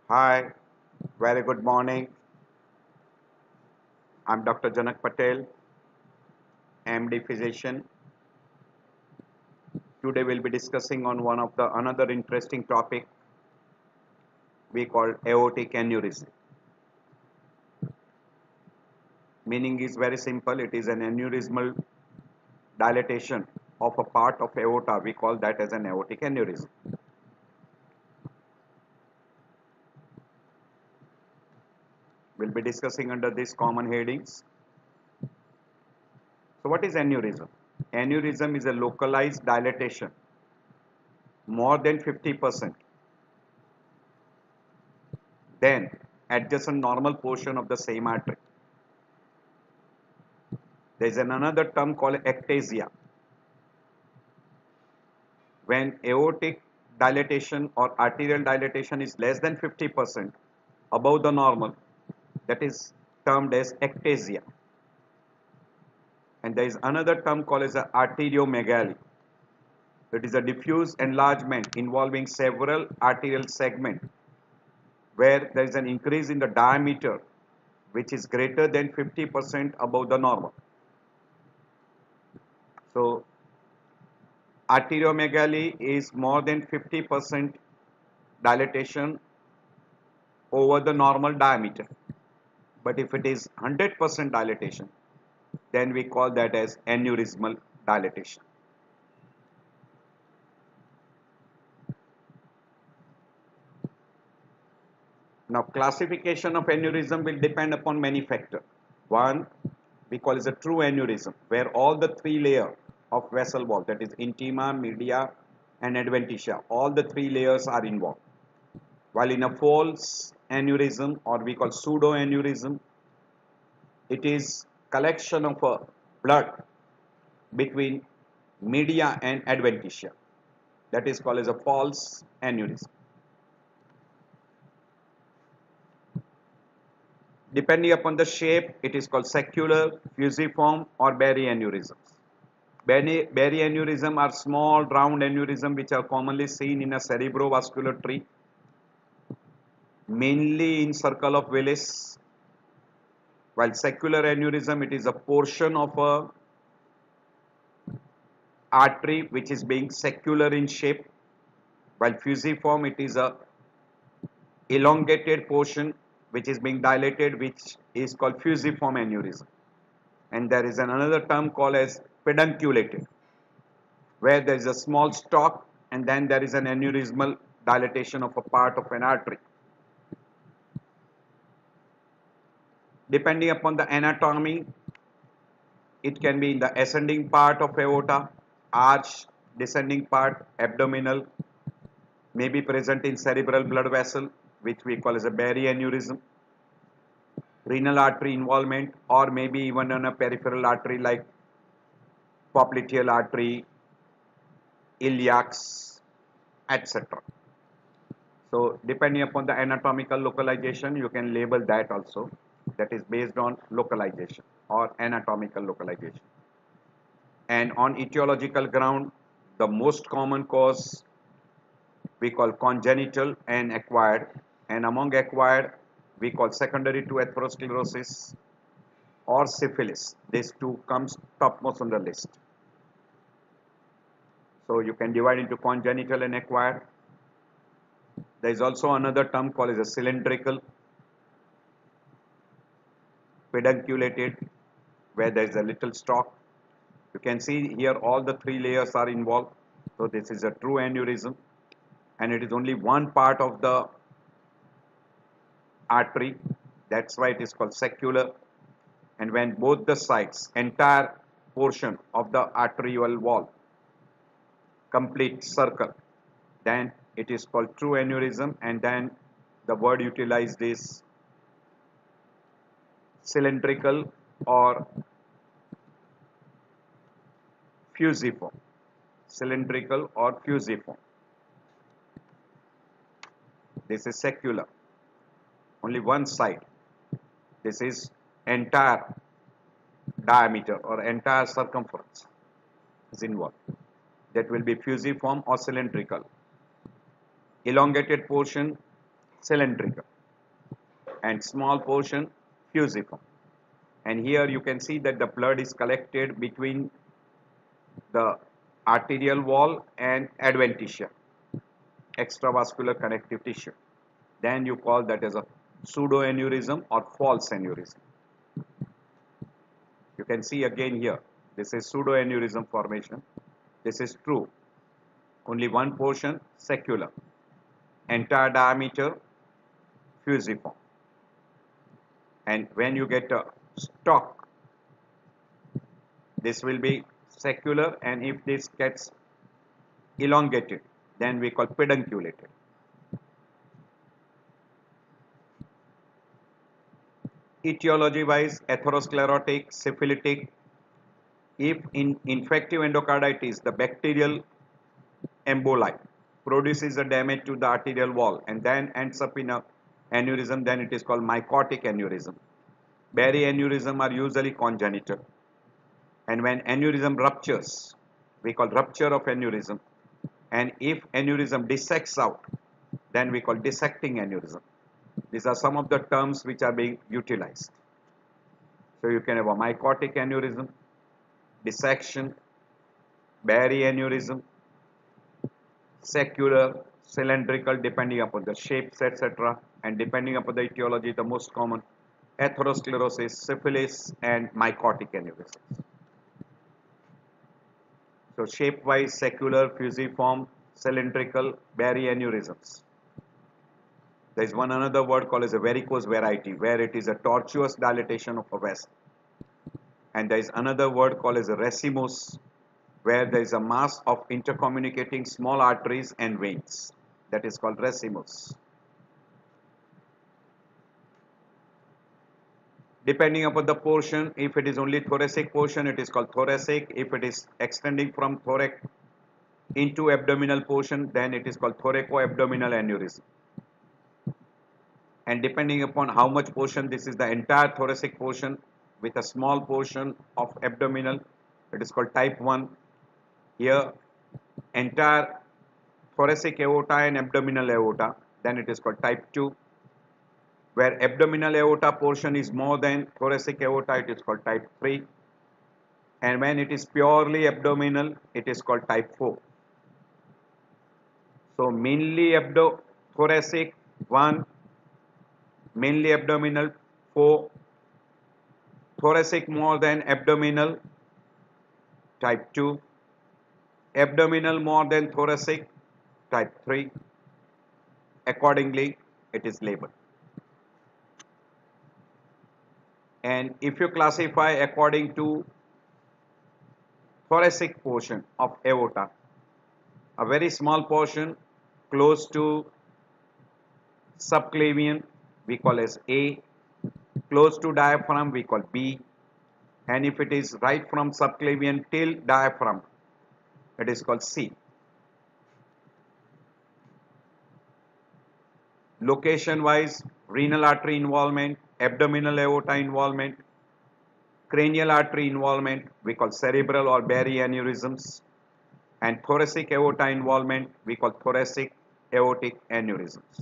Hi, very good morning. I'm Dr. Janak Patel, MD physician. Today we'll be discussing on one of the another interesting topic we call aortic aneurysm. Meaning is very simple. It is an aneurysmal dilatation of a part of aorta. We call that as an aortic aneurysm. We'll be discussing under these common headings. So what is aneurysm? Aneurysm is a localized dilatation more than 50% then adjacent normal portion of the same artery. There is another term called ectasia. When aortic dilatation or arterial dilatation is less than 50% above the normal, that is termed as ectasia. And there is another term called as arteriomegaly. It is a diffuse enlargement involving several arterial segments where there is an increase in the diameter which is greater than 50% above the normal. So arteriomegaly is more than 50% dilatation over the normal diameter. But if it is 100% dilatation, then we call that as aneurysmal dilatation. Now, classification of aneurysm will depend upon many factors. One, we call is a true aneurysm, where all the three layers of vessel wall, that is intima, media, and adventitia, all the three layers are involved. While in a false aneurysm, or we call pseudo aneurysm, it is collection of blood between media and adventitia. That is called as a false aneurysm. Depending upon the shape, it is called secular, fusiform, or Berry aneurysms. Berry aneurysm are small round aneurysm which are commonly seen in a cerebrovascular tree, mainly in circle of Willis. While secular aneurysm, it is a portion of a artery which is being secular in shape, while fusiform, it is a elongated portion which is being dilated, which is called fusiform aneurysm. And there is another term called as pedunculated, where there is a small stalk and then there is an aneurysmal dilatation of a part of an artery. Depending upon the anatomy, it can be in the ascending part of aorta, arch, descending part, abdominal, may be present in cerebral blood vessel, which we call as a Berry aneurysm, renal artery involvement, or maybe even on a peripheral artery like popliteal artery, iliacs, etc. So depending upon the anatomical localization, you can label that also. That is based on localization or anatomical localization. And on etiological ground, the most common cause we call congenital and acquired. And among acquired, we call secondary to atherosclerosis or syphilis. These two comes topmost on the list. So you can divide into congenital and acquired. There is also another term called as a cylindrical, pedunculated, where there is a little stalk. You can see here all the three layers are involved. So this is a true aneurysm, and it is only one part of the artery. That's why it is called secular. And when both the sides, entire portion of the arterial wall, complete circle, then it is called true aneurysm, and then the word utilized is cylindrical or fusiform. Cylindrical or fusiform. This is secular, only one side. This is entire diameter or entire circumference is involved. That will be fusiform or cylindrical. Elongated portion cylindrical, and small portion fusiform. And here you can see that the blood is collected between the arterial wall and adventitia, extravascular connective tissue. Then you call that as a pseudoaneurysm or false aneurysm. You can see again here, this is pseudoaneurysm formation. This is true. Only one portion secular, entire diameter fusiform. And when you get a stalk, this will be secular, and if this gets elongated, then we call pedunculated. Etiology wise, atherosclerotic, syphilitic. If in infective endocarditis, the bacterial emboli produces a damage to the arterial wall and then ends up in a aneurysm, then it is called mycotic aneurysm. Berry aneurysm are usually congenital, and when aneurysm ruptures, we call rupture of aneurysm, and if aneurysm dissects out, then we call dissecting aneurysm. These are some of the terms which are being utilized. So you can have a mycotic aneurysm, dissection, Berry aneurysm, secular, cylindrical, depending upon the shapes, etc., and depending upon the etiology, the most common atherosclerosis, syphilis, and mycotic aneurysms. So shape-wise, secular, fusiform, cylindrical, Berry aneurysms. There is one another word called as a varicose variety, where it is a tortuous dilatation of a vessel. And there is another word called as a racemose, where there is a mass of intercommunicating small arteries and veins. That is called racemose. Depending upon the portion, if it is only thoracic portion, it is called thoracic. If it is extending from thorax into abdominal portion, then it is called thoracoabdominal aneurysm. And depending upon how much portion, this is the entire thoracic portion with a small portion of abdominal, it is called type 1. Here, entire thoracic aorta and abdominal aorta, then it is called type 2. Where abdominal aorta portion is more than thoracic aorta, it is called type 3. And when it is purely abdominal, it is called type 4. So mainly thoracic 1, mainly abdominal 4, thoracic more than abdominal type 2, abdominal more than thoracic type 3. Accordingly, it is labeled. And if you classify according to thoracic portion of aorta, a very small portion close to subclavian we call as A, close to diaphragm we call B, and if it is right from subclavian till diaphragm, it is called C. Location wise, renal artery involvement, abdominal aorta involvement, cranial artery involvement we call cerebral or Berry aneurysms, and thoracic aorta involvement we call thoracic aortic aneurysms.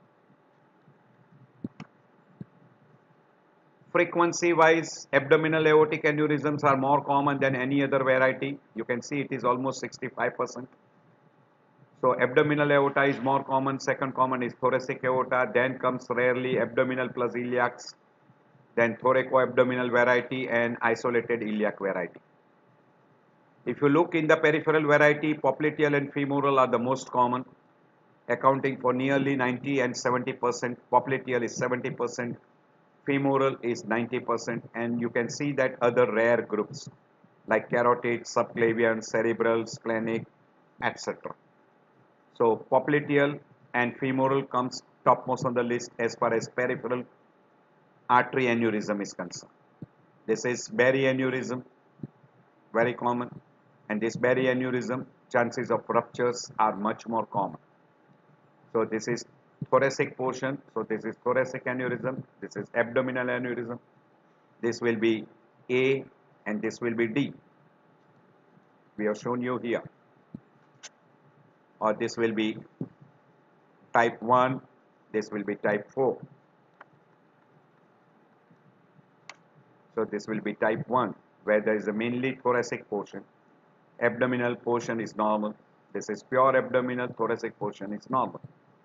Frequency wise, abdominal aortic aneurysms are more common than any other variety. You can see it is almost 65%. So abdominal aorta is more common, second common is thoracic aorta, then comes rarely abdominal plus iliacs, then thoracoabdominal variety and isolated iliac variety. If you look in the peripheral variety, popliteal and femoral are the most common, accounting for nearly 90 and 70%. Popliteal is 70%, femoral is 90%, and you can see that other rare groups like carotid, subclavian, cerebral, splenic, etc. So popliteal and femoral comes topmost on the list as far as peripheral artery aneurysm is concerned. This is Berry aneurysm, very common, and this Berry aneurysm, chances of ruptures are much more common. So this is thoracic portion, so this is thoracic aneurysm, this is abdominal aneurysm, this will be A and this will be D. We have shown you here. Or this will be type 1, This will be type 4. So this will be type 1, where there is a mainly thoracic portion. Abdominal portion is normal. This is pure abdominal, thoracic portion is normal.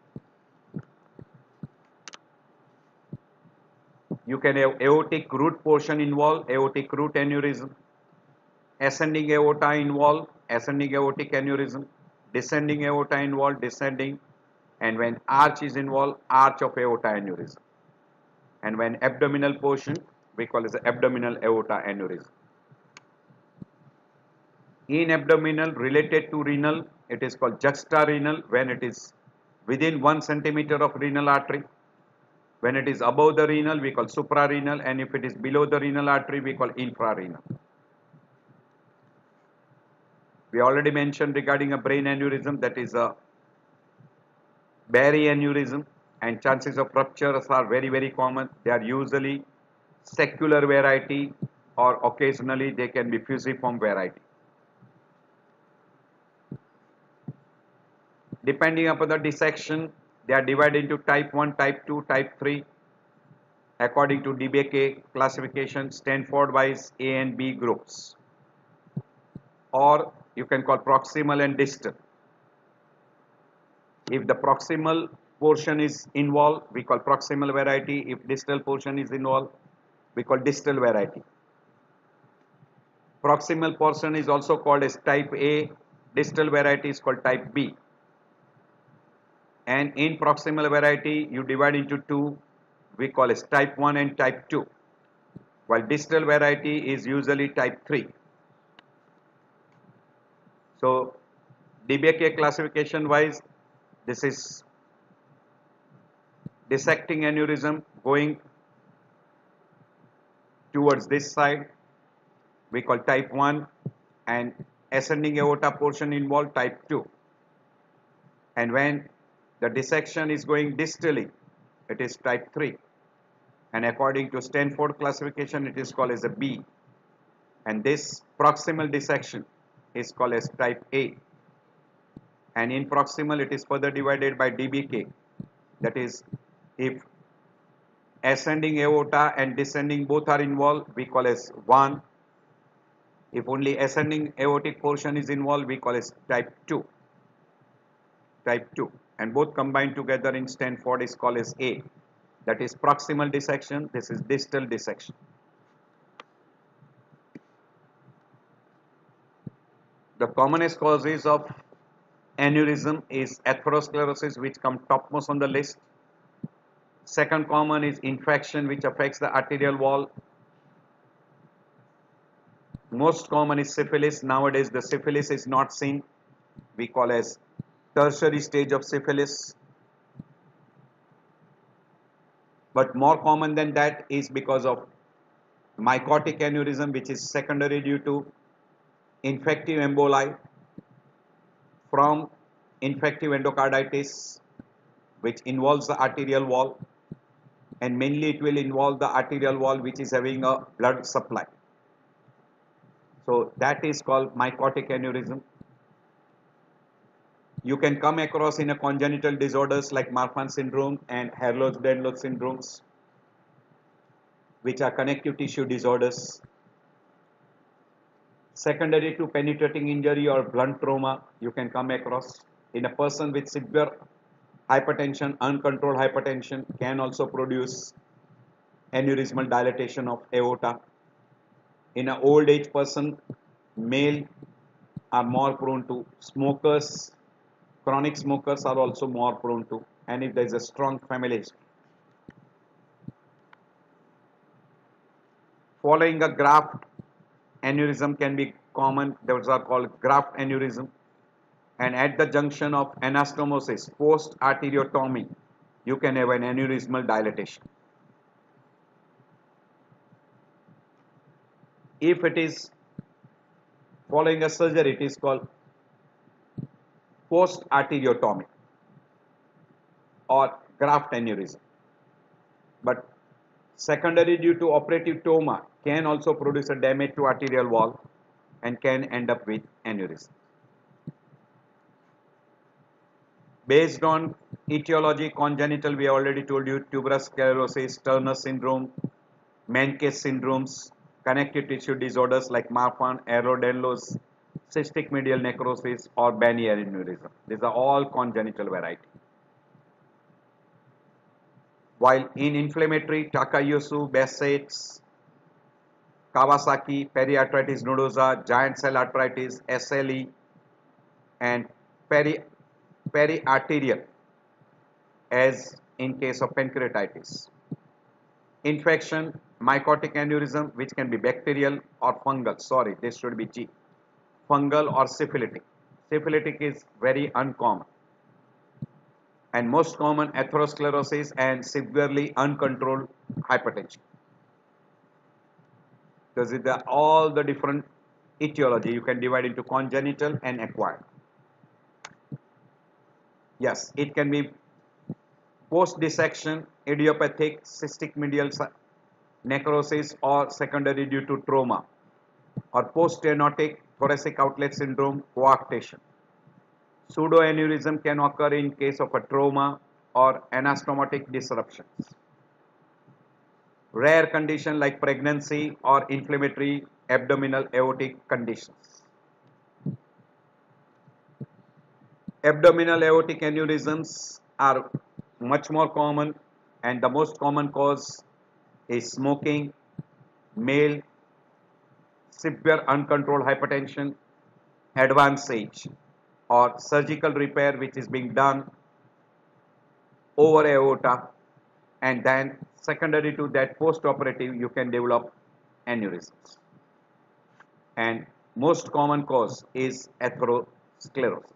You can have aortic root portion involved, aortic root aneurysm. Ascending aorta involved, ascending aortic aneurysm. Descending aorta involved, descending. And when arch is involved, arch of aorta aneurysm. And when abdominal portion, we call it abdominal aorta aneurysm. In abdominal related to renal, it is called juxtarenal when it is within 1 centimeter of renal artery. When it is above the renal, we call suprarenal, and if it is below the renal artery, we call infrarenal. We already mentioned regarding a brain aneurysm, that is a Barry aneurysm, and chances of ruptures are very, very common. They are usually secular variety, or occasionally they can be fusiform variety. Depending upon the dissection, they are divided into type 1, type 2, type 3 according to DBK classification, Stanford wise A and B groups, or you can call proximal and distal. If the proximal portion is involved, we call proximal variety. If distal portion is involved, we call distal variety. Proximal portion is also called as type A, distal variety is called type B. And in proximal variety, you divide into two, we call as type 1 and type 2, while distal variety is usually type 3. So DBK classification wise, this is dissecting aneurysm going towards this side, we call type 1, and ascending aorta portion involved, type 2. And when the dissection is going distally, it is type 3. And according to Stanford classification, it is called as a B. And this proximal dissection is called as type A. And in proximal, it is further divided by DBK. That is, if ascending aorta and descending both are involved, we call as 1. If only ascending aortic portion is involved, we call as type 2. Type 2. And both combined together in Stanford is called as A. That is proximal dissection, this is distal dissection. The commonest causes of aneurysm is atherosclerosis, which come topmost on the list. Second common is infection, which affects the arterial wall. Most common is syphilis. Nowadays the syphilis is not seen, we call as tertiary stage of syphilis. But more common than that is because of mycotic aneurysm, which is secondary due to infective emboli from infective endocarditis, which involves the arterial wall, and mainly it will involve the arterial wall which is having a blood supply. So that is called mycotic aneurysm. You can come across in a congenital disorders like Marfan syndrome and Ehlers-Danlos syndromes, which are connective tissue disorders. Secondary to penetrating injury or blunt trauma, you can come across in a person with severe hypertension, uncontrolled hypertension can also produce aneurysmal dilatation of aorta. In an old age person, male are more prone to, smokers, chronic smokers are also more prone to, and if there is a strong family history. Following a graft aneurysm can be common, those are called graft aneurysm, and at the junction of anastomosis, post arteriotomy, you can have an aneurysmal dilatation. If it is following a surgery, it is called post arteriotomy or graft aneurysm. But secondary due to operative trauma can also produce a damage to arterial wall and can end up with aneurysm. Based on Etiology, congenital, we already told you, tuberous sclerosis, Turner syndrome, Menkes syndromes, connective tissue disorders like Marfan, Ehlers-Danlos, cystic medial necrosis, or Benny aneurysm. These are all congenital variety. While in inflammatory, Takayasu, Behçet's, Kawasaki, periarteritis nodosa, giant cell arteritis, SLE, and periarterial, as in case of pancreatitis. Infection, mycotic aneurysm, which can be bacterial or fungal. Sorry, this should be G. Fungal or syphilitic. Syphilitic is very uncommon. And most common atherosclerosis and severely uncontrolled hypertension. Because all the different etiology you can divide into congenital and acquired. Yes, it can be post-dissection, idiopathic, cystic medial necrosis, or secondary due to trauma, or post-stenotic thoracic outlet syndrome, coarctation. Pseudoaneurysm can occur in case of a trauma or anastomotic disruptions. Rare condition like pregnancy or inflammatory abdominal aortic conditions. Abdominal aortic aneurysms are much more common, and the most common cause is smoking, male, severe uncontrolled hypertension, advanced age, or surgical repair which is being done over aorta, and then secondary to that post-operative you can develop aneurysms. And most common cause is atherosclerosis.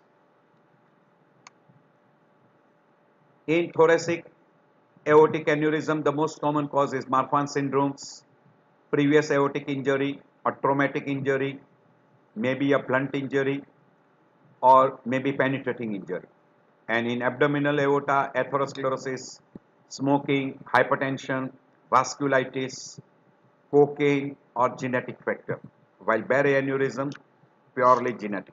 In thoracic aortic aneurysm, the most common cause is Marfan syndromes, previous aortic injury, or traumatic injury, maybe a blunt injury, or maybe penetrating injury. And in abdominal aorta, atherosclerosis, smoking, hypertension, vasculitis, cocaine, or genetic factor, while Barre aneurysm, purely genetic.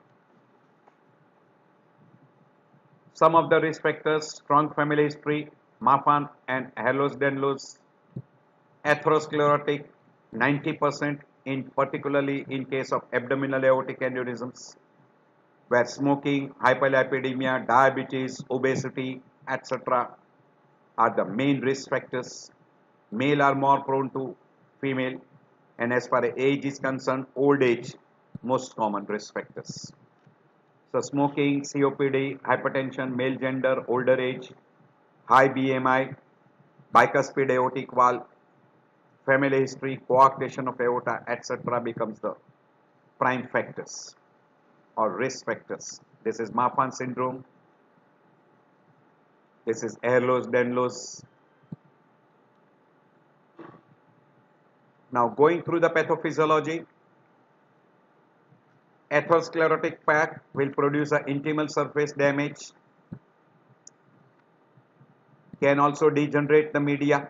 Some of the risk factors: strong family history, Marfan and Ehlers-Danlos, atherosclerotic, 90% in particularly in case of abdominal aortic aneurysms, where smoking, hyperlipidemia, diabetes, obesity, etc. are the main risk factors. Male are more prone to female, and as far as age is concerned, old age, most common risk factors. So smoking, COPD, hypertension, male gender, older age, high BMI, bicuspid aortic valve, family history, coarctation of aorta, etc. becomes the prime factors or risk factors. This is Marfan syndrome. This is Ehlers-Danlos. Now going through the pathophysiology, atherosclerotic plaque will produce an intimal surface damage, can also degenerate the media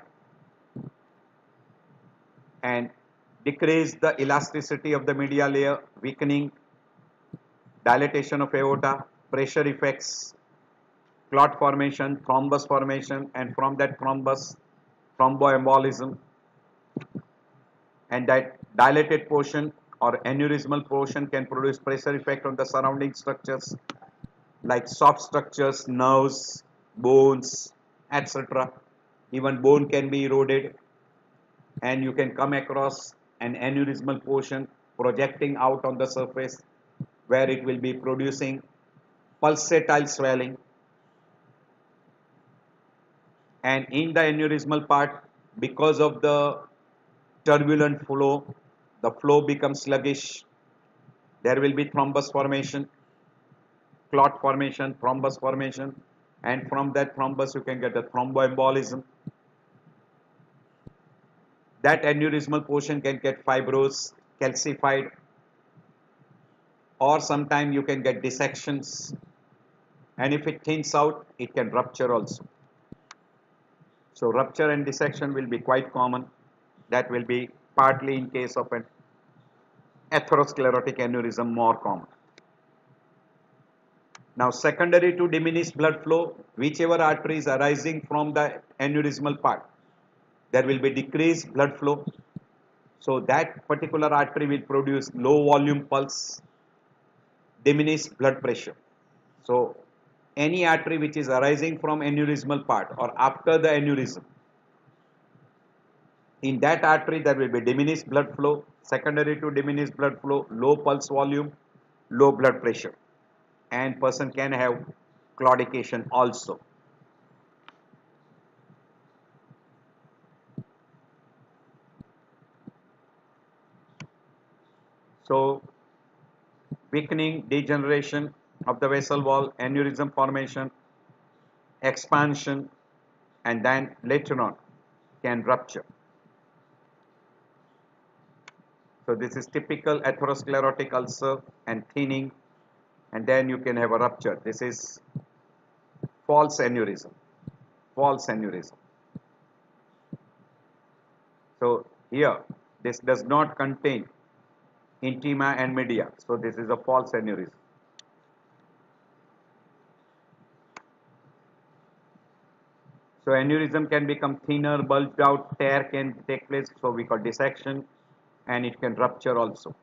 and decrease the elasticity of the media layer, weakening, dilatation of aorta, pressure effects, clot formation, thrombus formation, and from that thrombus, thromboembolism. And that dilated portion or aneurysmal portion can produce pressure effect on the surrounding structures like soft structures, nerves, bones, etc. Even bone can be eroded, and you can come across an aneurysmal portion projecting out on the surface where it will be producing pulsatile swelling. And in the aneurysmal part, because of the turbulent flow, the flow becomes sluggish. There will be thrombus formation, clot formation, thrombus formation, and from that thrombus you can get a thromboembolism. That aneurysmal portion can get fibrous, calcified, or sometimes you can get dissections, and if it thins out, it can rupture also. So rupture and dissection will be quite common. That will be partly in case of an atherosclerotic aneurysm more common. Now, secondary to diminished blood flow, whichever artery is arising from the aneurysmal part, there will be decreased blood flow. So that particular artery will produce low volume pulse, diminished blood pressure. So any artery which is arising from aneurysmal part or after the aneurysm, in that artery there will be diminished blood flow, secondary to diminished blood flow, low pulse volume, low blood pressure, and person can have claudication also. So weakening, degeneration of the vessel wall, aneurysm formation, expansion, and then later on can rupture. So this is typical atherosclerotic ulcer and thinning, and then you can have a rupture. This is false aneurysm. False aneurysm. So here, this does not contain intima and media. So this is a false aneurysm. So aneurysm can become thinner, bulged out, tear can take place. So we call dissection, and it can rupture also.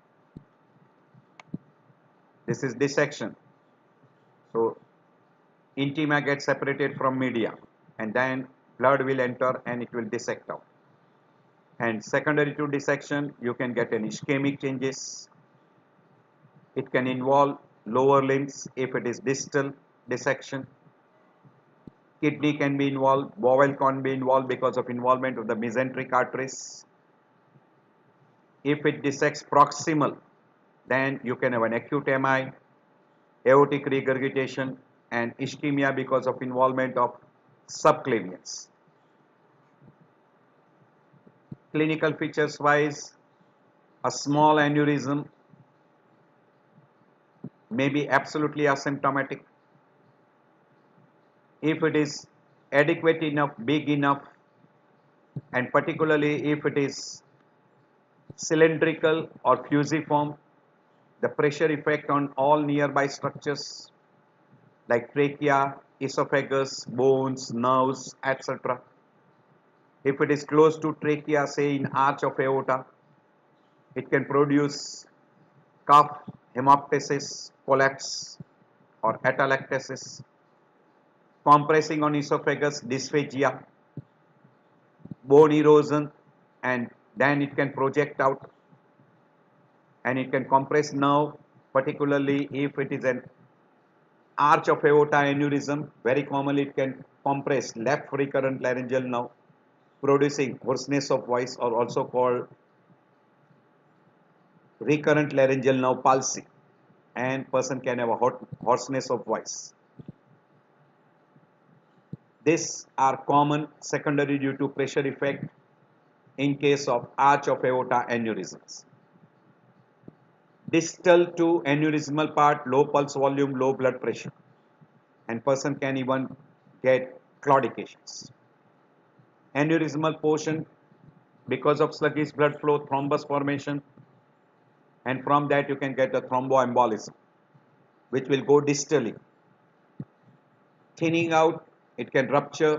This is dissection. So intima gets separated from media, and then blood will enter and it will dissect out. And secondary to dissection, you can get an ischemic changes. It can involve lower limbs if it is distal dissection. Kidney can be involved, bowel can be involved because of involvement of the mesenteric arteries. If it dissects proximal, then you can have an acute MI, aortic regurgitation, and ischemia because of involvement of subclavians. Clinical features wise, a small aneurysm may be absolutely asymptomatic. If it is adequate enough, big enough, and particularly if it is cylindrical or fusiform, the pressure effect on all nearby structures like trachea, esophagus, bones, nerves, etc. If it is close to trachea, say in arch of aorta, it can produce cough, hemoptysis, collapse, or atelectasis. Compressing on esophagus, dysphagia, bone erosion, and then it can project out, and it can compress nerve, particularly if it is an arch of aorta aneurysm. Very commonly it can compress left recurrent laryngeal nerve, producing hoarseness of voice, or also called recurrent laryngeal nerve palsy, and person can have a hoarseness of voice. These are common secondary due to pressure effect in case of arch of aorta aneurysms. Distal to aneurysmal part, low pulse volume, low blood pressure, and person can even get claudications. Aneurysmal portion, because of sluggish blood flow, thrombus formation, and from that you can get a thromboembolism, which will go distally. Thinning out, it can rupture,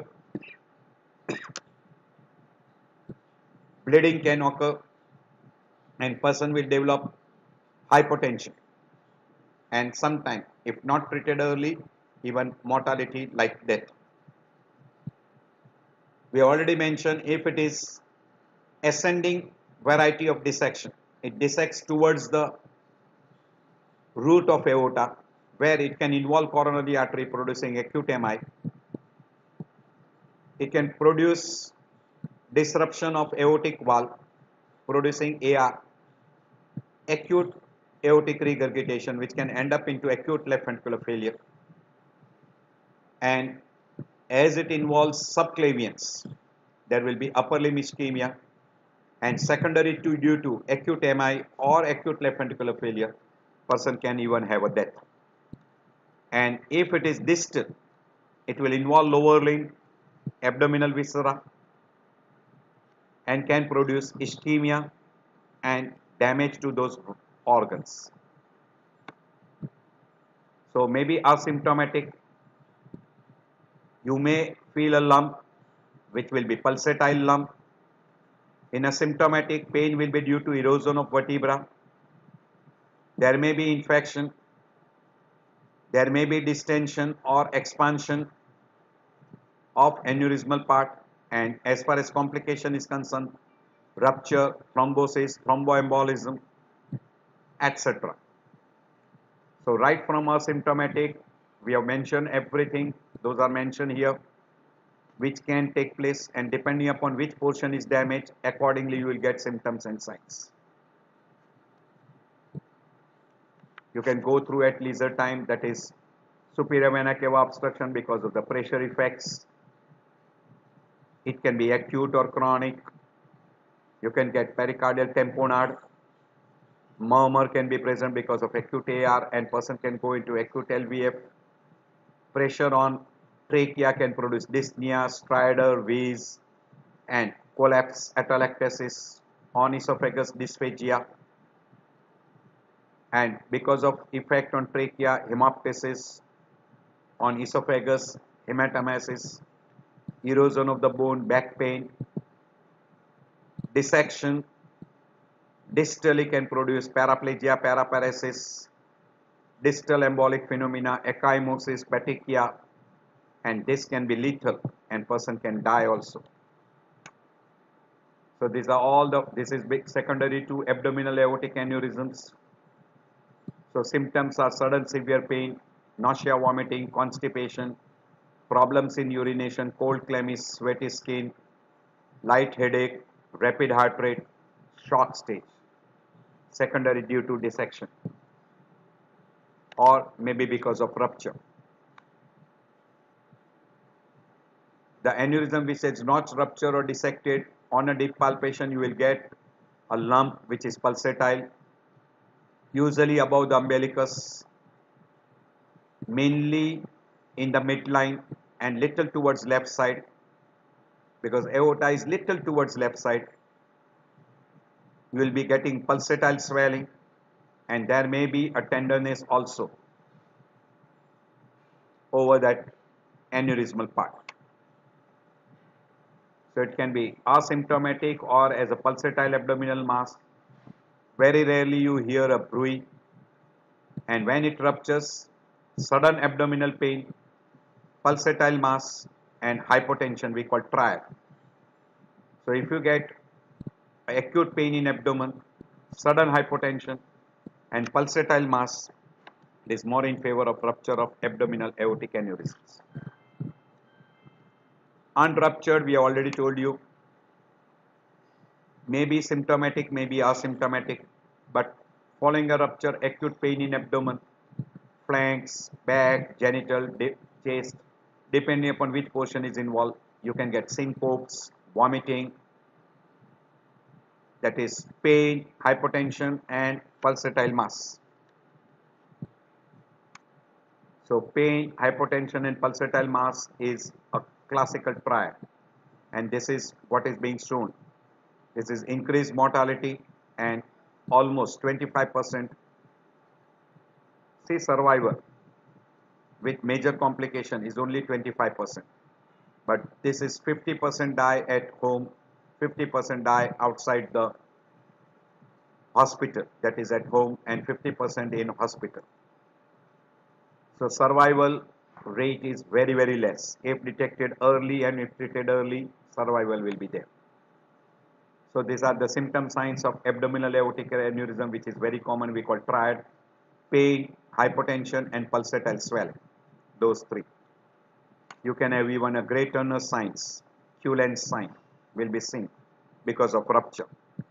bleeding can occur, and person will develop hypotension, and sometimes, if not treated early, even mortality like death. We already mentioned if it is ascending variety of dissection, it dissects towards the root of aorta, where it can involve coronary artery producing acute MI. It can produce disruption of aortic valve producing AR, acute aortic regurgitation, which can end up into acute left ventricular failure. And as it involves subclavians, there will be upper limb ischemia, and secondary to due to acute MI or acute left ventricular failure, person can even have a death. And if it is distal, it will involve lower limb, abdominal viscera, and can produce ischemia and damage to those organs. So maybe asymptomatic, you may feel a lump which will be pulsatile lump. In asymptomatic, pain will be due to erosion of vertebra. There may be infection. There may be distension or expansion of aneurysmal part, and as far as complication is concerned, rupture, thrombosis, thromboembolism, etc. So right from asymptomatic, we have mentioned everything. Those are mentioned here, which can take place, and depending upon which portion is damaged, accordingly you will get symptoms and signs. You can go through at leisure time, that is superior vena cava obstruction because of the pressure effects. It can be acute or chronic. You can get pericardial tamponade. Murmur can be present because of acute AR, and person can go into acute LVF. Pressure on trachea can produce dyspnea, stridor, wheeze, and collapse atelectasis. On esophagus, dysphagia. And because of effect on trachea, hemoptysis. On esophagus, hematemesis. Erosion of the bone, back pain. Dissection. Distally can produce paraplegia, paraparesis, distal embolic phenomena, ecchymosis, petechia, and this can be lethal and person can die also. So these are all this is big secondary to abdominal aortic aneurysms. So symptoms are sudden severe pain, nausea, vomiting, constipation, problems in urination, cold, clammy, sweaty skin, light headache, rapid heart rate, shock stage. Secondary due to dissection or maybe because of rupture. The aneurysm which is not ruptured or dissected, on a deep palpation you will get a lump which is pulsatile, usually above the umbilicus, mainly in the midline and little towards left side, because aorta is little towards left side. You will be getting pulsatile swelling, and there may be a tenderness also over that aneurysmal part. So it can be asymptomatic or as a pulsatile abdominal mass. Very rarely you hear a bruit, and when it ruptures, sudden abdominal pain, pulsatile mass, and hypotension we call triad. So if you get acute pain in abdomen, sudden hypotension, and pulsatile mass, it is more in favor of rupture of abdominal aortic aneurysms. Unruptured, we have already told you, may be symptomatic, may be asymptomatic, but following a rupture, acute pain in abdomen, flanks, back, genital, chest, depending upon which portion is involved, you can get syncopes, vomiting, that is pain, hypotension, and pulsatile mass. So pain, hypotension, and pulsatile mass is a classical triad, and this is what is being shown. This is increased mortality and almost 25%. See, survival with major complication is only 25%, but this is 50% die at home, 50% die outside the hospital, that is at home, and 50% in hospital. So survival rate is very, very less. If detected early and if treated early, survival will be there. So these are the symptom signs of abdominal aortic aneurysm, which is very common. We call triad: pain, hypotension, and pulsatile swelling. Those three. You can have even a Gray Turner signs, Q-lens sign will be seen because of rupture.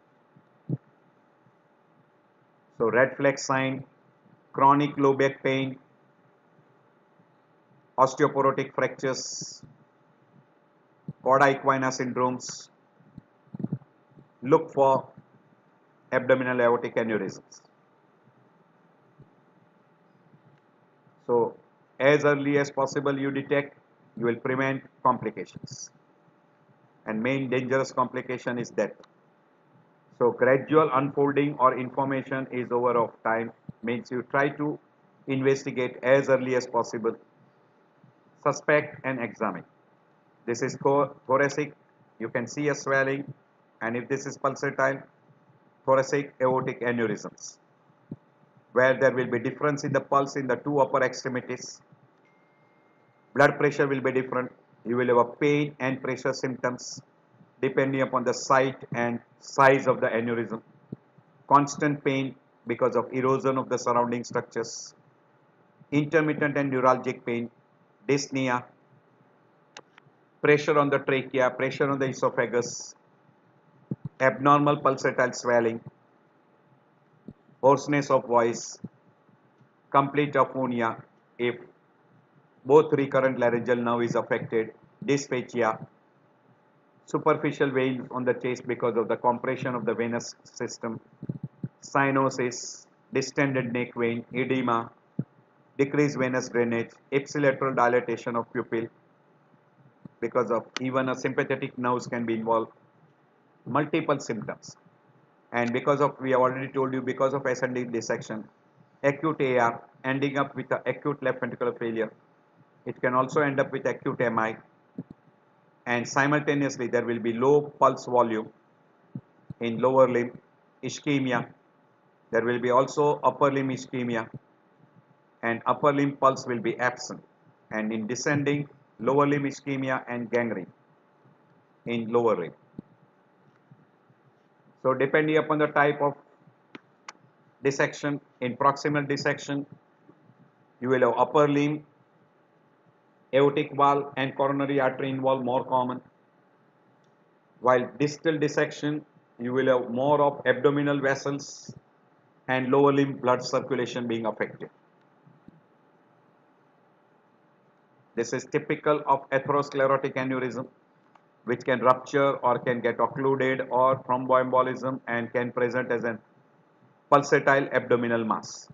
So red flag sign, chronic low back pain, osteoporotic fractures, cauda equina syndromes. Look for abdominal aortic aneurysms. So as early as possible you detect, you will prevent complications. And main dangerous complication is death. So gradual unfolding or information is over of time, means you try to investigate as early as possible, suspect and examine. This is thoracic, you can see a swelling, and if this is pulsatile, thoracic aortic aneurysms, where there will be difference in the pulse in the two upper extremities. Blood pressure will be different. You will have a pain and pressure symptoms depending upon the site and size of the aneurysm. Constant pain because of erosion of the surrounding structures. Intermittent and neuralgic pain, dyspnea, pressure on the trachea, pressure on the esophagus, abnormal pulsatile swelling, hoarseness of voice, complete aphonia if both recurrent laryngeal nerve is affected, dysphagia, superficial veins on the chest because of the compression of the venous system, cyanosis, distended neck vein, edema, decreased venous drainage, ipsilateral dilatation of pupil because of even a sympathetic nerves can be involved, multiple symptoms. And because of, we have already told you, because of ascending dissection, acute AR ending up with acute left ventricular failure. It can also end up with acute MI, and simultaneously there will be low pulse volume in lower limb, ischemia. There will be also upper limb ischemia, and upper limb pulse will be absent, and in descending, lower limb ischemia and gangrene in lower limb. So depending upon the type of dissection, in proximal dissection, you will have upper limb, aortic valve and coronary artery involved, more common. While distal dissection, you will have more of abdominal vessels and lower limb blood circulation being affected. This is typical of atherosclerotic aneurysm, which can rupture or can get occluded or thromboembolism and can present as an pulsatile abdominal mass.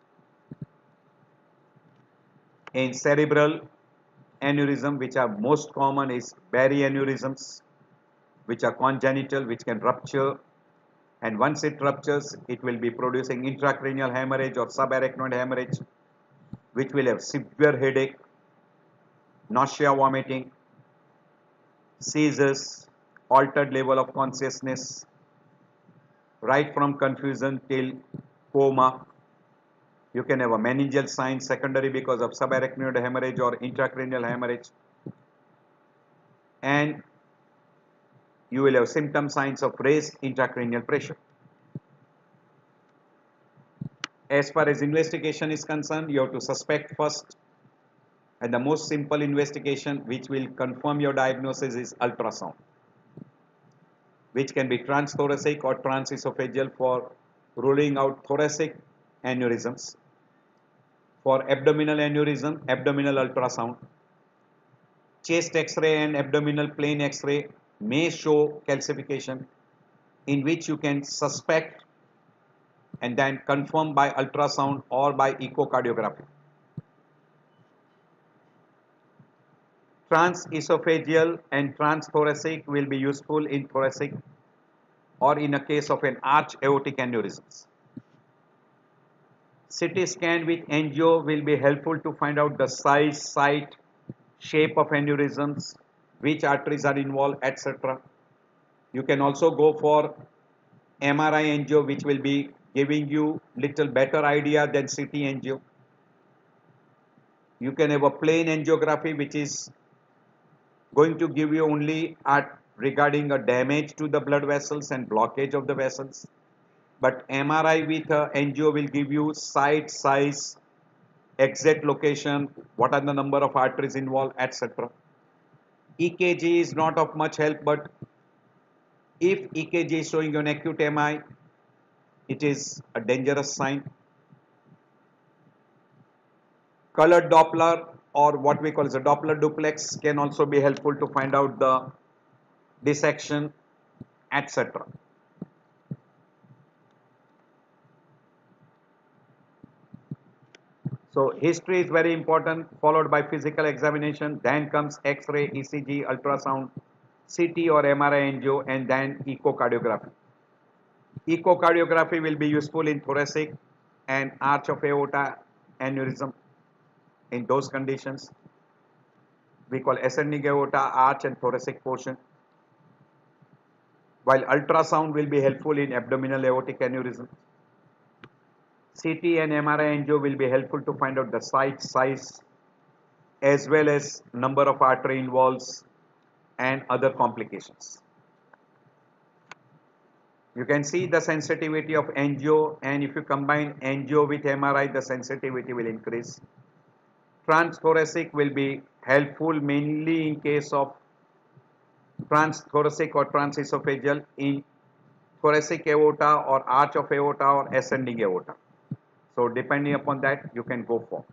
In cerebral aneurysm, which are most common, is Barry aneurysms, which are congenital, which can rupture, and once it ruptures, it will be producing intracranial hemorrhage or subarachnoid hemorrhage, which will have severe headache, nausea, vomiting, seizures, altered level of consciousness, right from confusion till coma. You can have a meningeal sign secondary because of subarachnoid hemorrhage or intracranial hemorrhage, and you will have symptom signs of raised intracranial pressure. As far as investigation is concerned, you have to suspect first, and the most simple investigation which will confirm your diagnosis is ultrasound, which can be transthoracic or transesophageal for ruling out thoracic aneurysms. For abdominal aneurysm, abdominal ultrasound. Chest X-ray and abdominal plain X-ray may show calcification, in which you can suspect and then confirm by ultrasound or by echocardiography. Transesophageal and transthoracic will be useful in thoracic or in a case of an arch aortic aneurysms. CT scan with angio will be helpful to find out the size, site, shape of aneurysms, which arteries are involved, etc. You can also go for MRI angio, which will be giving you little better idea than CT angio. You can have a plain angiography, which is going to give you only regarding a damage to the blood vessels and blockage of the vessels. But MRI with angio will give you site, size, exact location, what are the number of arteries involved, etc. EKG is not of much help, but if EKG is showing you an acute MI, it is a dangerous sign. Colored Doppler, or what we call as a Doppler duplex, can also be helpful to find out the dissection, etc. So history is very important, followed by physical examination, then comes X-ray, ECG, ultrasound, CT or MRI angio, and then echocardiography. Echocardiography will be useful in thoracic and arch of aorta aneurysm. In those conditions, we call ascending aorta, arch and thoracic portion. While ultrasound will be helpful in abdominal aortic aneurysm. CT and MRI angio will be helpful to find out the site size as well as number of artery involves and other complications. You can see the sensitivity of angio, and if you combine angio with MRI, the sensitivity will increase. Transthoracic will be helpful mainly in case of transthoracic or transesophageal in thoracic aorta or arch of aorta or ascending aorta. So depending upon that, you can go for.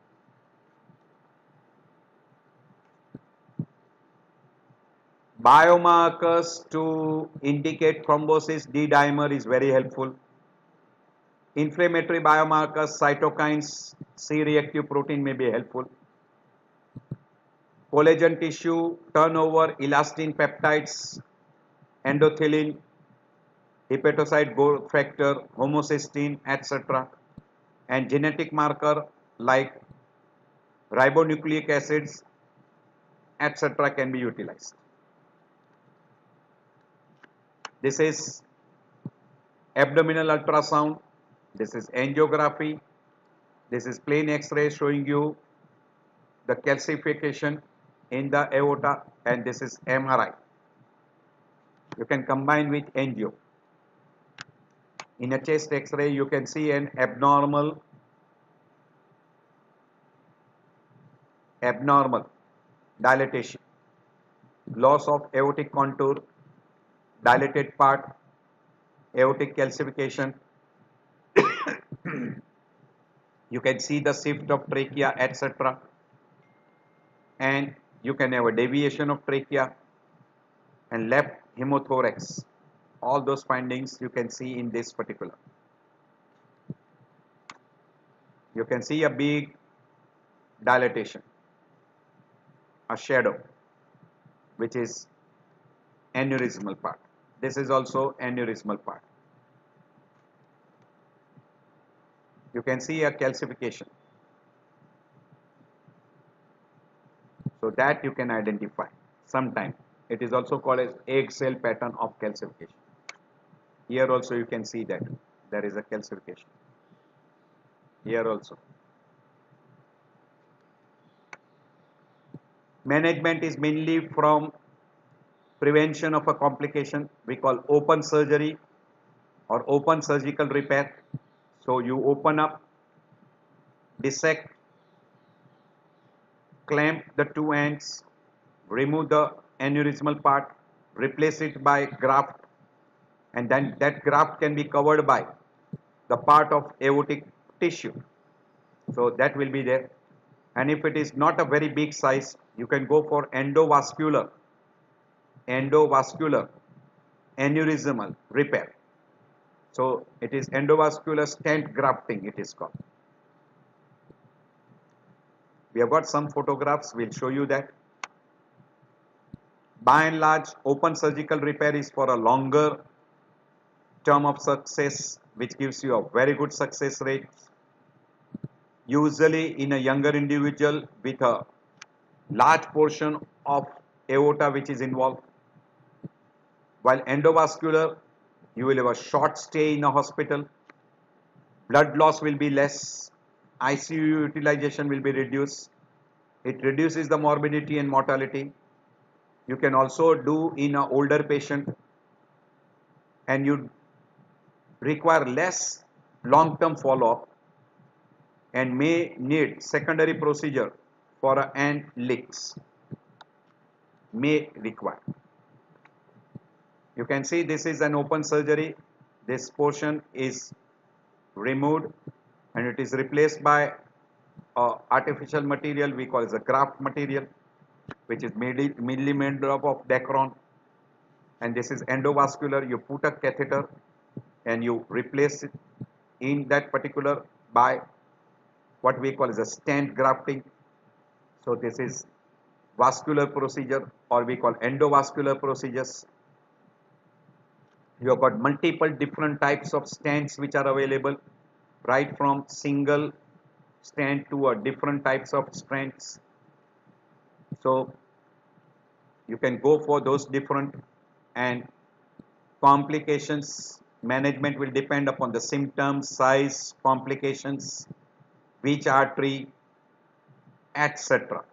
Biomarkers to indicate thrombosis, D-dimer is very helpful. Inflammatory biomarkers, cytokines, C-reactive protein may be helpful. Collagen tissue, turnover, elastin peptides, endothelin, hepatocyte growth factor, homocysteine, etc. And genetic marker like ribonucleic acids, etc. can be utilized. This is abdominal ultrasound. This is angiography. This is plain X-ray showing you the calcification in the aorta, and this is MRI. You can combine with angio. In a chest X-ray, you can see an abnormal dilatation, loss of aortic contour, dilated part, aortic calcification. You can see the shift of trachea, etc. And you can have a deviation of trachea and left hemothorax. All those findings you can see in this particular. You can see a big dilatation, a shadow, which is aneurysmal part. This is also aneurysmal part. You can see a calcification. So that you can identify. Sometimes it is also called as egg cell pattern of calcification. Here also you can see that there is a calcification. Here also. Management is mainly from prevention of a complication we call open surgery or open surgical repair. So you open up, dissect, clamp the two ends, remove the aneurysmal part, replace it by graft, and then that graft can be covered by the part of aortic tissue. So that will be there. And if it is not a very big size, you can go for endovascular aneurysmal repair. So it is endovascular stent grafting, it is called. We have got some photographs, we'll show you that. By and large, open surgical repair is for a longer term of success, which gives you a very good success rate. Usually in a younger individual with a large portion of aorta which is involved. While endovascular, you will have a short stay in a hospital, blood loss will be less, ICU utilization will be reduced, it reduces the morbidity and mortality. You can also do in an older patient, and you require less long-term follow-up and may need secondary procedure for an leaks, may require. You can see this is an open surgery. This portion is removed and it is replaced by artificial material we call as a graft material, which is mainly made up of Dacron. And this is endovascular. You put a catheter and you replace it in that particular by what we call as a stent grafting. So this is vascular procedure, or we call endovascular procedures. You have got multiple different types of stents which are available, right from single stent to a different types of stents. So you can go for those different, and complications management will depend upon the symptoms, size, complications, which artery, etc.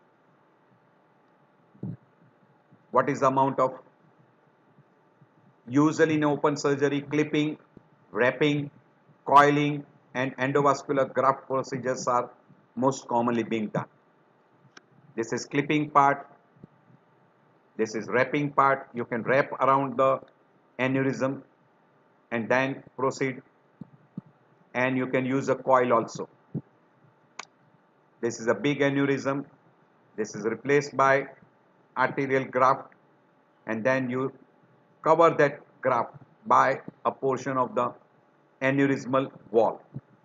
What is the amount of, usually in open surgery, clipping, wrapping, coiling and endovascular graft procedures are most commonly being done. This is clipping part, this is wrapping part. You can wrap around the aneurysm and then proceed, and you can use a coil also. This is a big aneurysm, this is replaced by arterial graft, and then you cover that graft by a portion of the aneurysmal wall,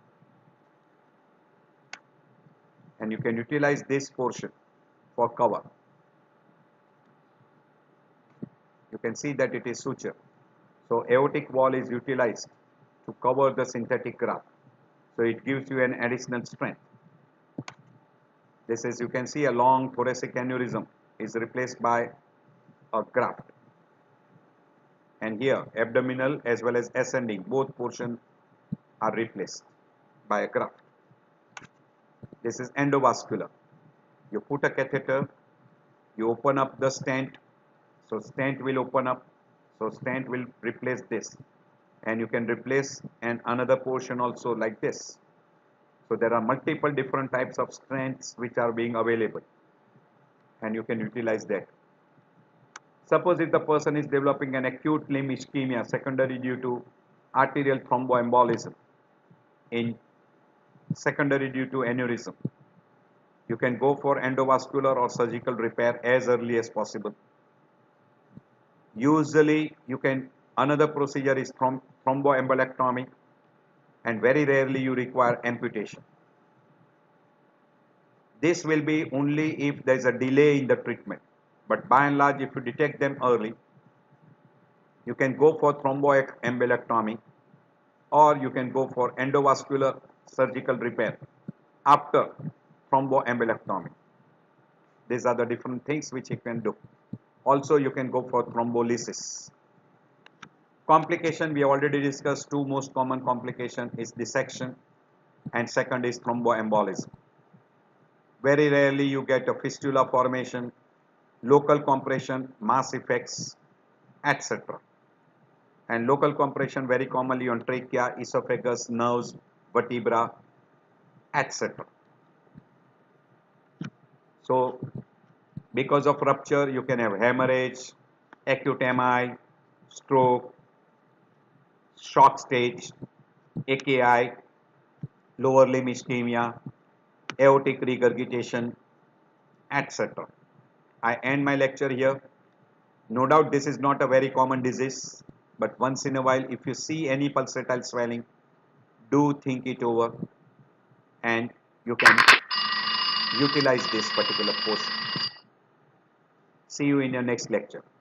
and you can utilize this portion for cover. You can see that it is suture. So aortic wall is utilized to cover the synthetic graft. So it gives you an additional strength. This is, you can see, a long thoracic aneurysm is replaced by a graft. And here abdominal as well as ascending, both portions are replaced by a graft. This is endovascular. You put a catheter, you open up the stent, so stent will open up, so stent will replace this, and you can replace another portion also like this. So there are multiple different types of stents which are being available, and you can utilize that. Suppose if the person is developing an acute limb ischemia secondary due to arterial thromboembolism, in secondary due to aneurysm, you can go for endovascular or surgical repair as early as possible. Usually you can, another procedure is thromboembolectomy, and very rarely you require amputation. This will be only if there is a delay in the treatment, but by and large, if you detect them early, you can go for thromboembolectomy, or you can go for endovascular surgical repair after thromboembolectomy. These are the different things which you can do. Also, you can go for thrombolysis. Complication, we already discussed. Two most common complication is dissection, and second is thromboembolism. Very rarely you get a fistula formation, local compression, mass effects, etc. And local compression very commonly on trachea, esophagus, nerves, vertebra, etc. So because of rupture, you can have hemorrhage, acute MI, stroke, shock stage, AKI, lower limb ischemia, aortic regurgitation, etc. I end my lecture here. No doubt this is not a very common disease, but once in a while if you see any pulsatile swelling, do think it over and you can utilize this particular portion. See you in your next lecture.